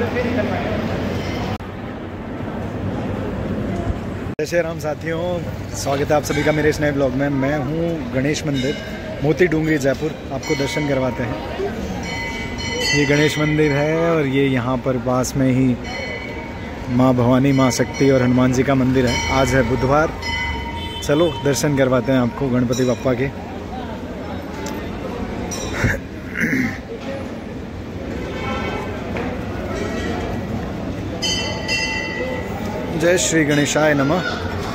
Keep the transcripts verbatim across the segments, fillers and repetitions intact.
जय श्री राम साथियों, स्वागत है आप सभी का मेरे इस नए ब्लॉग में। मैं हूँ गणेश मंदिर मोती डूंगरी जयपुर। आपको दर्शन करवाते हैं। ये गणेश मंदिर है और ये यहाँ पर पास में ही माँ भवानी, माँ शक्ति और हनुमान जी का मंदिर है। आज है बुधवार। चलो दर्शन करवाते हैं आपको गणपति बप्पा के। जय श्री गणेशाय नमः।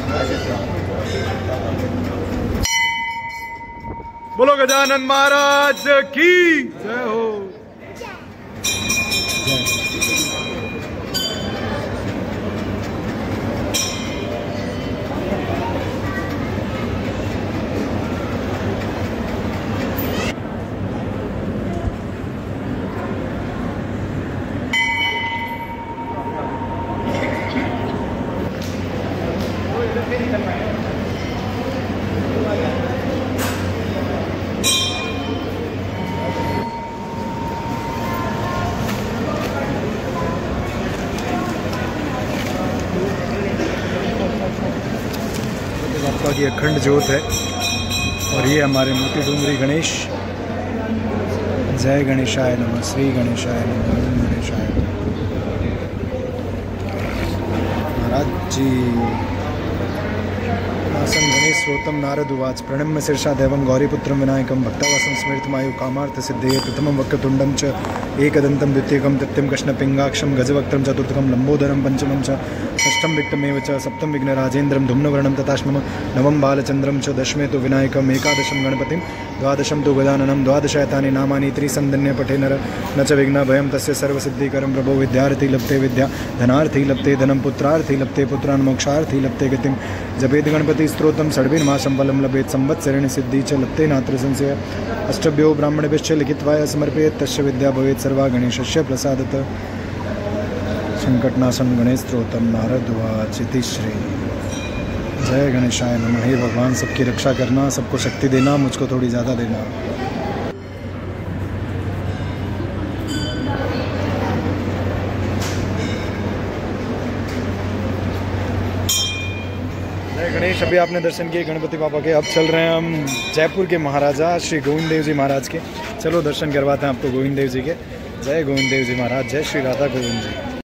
बोलो गजानन महाराज की जय हो। बापा की अखंड ज्योत है और ये हमारे मोती डूंगरी गणेश। जय गणेशाय नमः, श्री गणेशाय नमः, ओम गणेशाय महाराज जी। आसन गणेश श्रोतम नारद उवाच प्रणम्य शीर्षा देवं गौरीपुत्रं विनायकं भक्तवासं स्मृतमायु कामार्थ सिद्धये प्रथमं वक्रतुंडं च एकदन्तं द्वितीयकं तृतीयं कृष्णपिंगाक्षं गजवक्त्रं चतुर्थकं लंबोदरं पंचमं च षष्ठं विक्टमेव च सप्तम विघ्नराजेन्द्रं धूम्रवर्णं तथाष्टमं नवम बालचंद्रं च दशमे तु विनायकम् एकादशं गणपतिं द्वादशं तु गजाननं द्वादशैतानि नामानि त्रिसन्धन्य पठे नर न च विघ्नभयं तस्य सर्वसिद्धिकरं प्रभो विद्यार्थी लप्ते विद्या धनार्थी लप्ते धनं पुत्रार्थी लप्ते पुत्रान् मोक्षार्थी लप्ते गतिं जपेद गणपति स्तोत्रं षड्भिर्मासं फलं लभेत् संवत्सरेण सिद्धि च लप्ते नात्र संशय अष्टभ्यो ब्राह्मणेभ्यश्च लिखित्वा समर्पयेत् तस्य विद्या भवेत् सर्वा गणेशस्य प्रसादतः। संकटनाशन गणेश स्तोत्रम नारद उवाच इति श्री। जय गणेशाय नमः। हे भगवान, सबकी रक्षा करना, सबको शक्ति देना, मुझको थोड़ी ज़्यादा देना। जय गणेश। अभी आपने दर्शन किए गणपति बाबा के। अब चल रहे हैं हम जयपुर के महाराजा श्री गोविंद देव जी महाराज के। चलो दर्शन करवाते हैं आपको गोविंद देव जी के। जय गोविंद देव जी महाराज, जय श्री राधा गोविंद जी।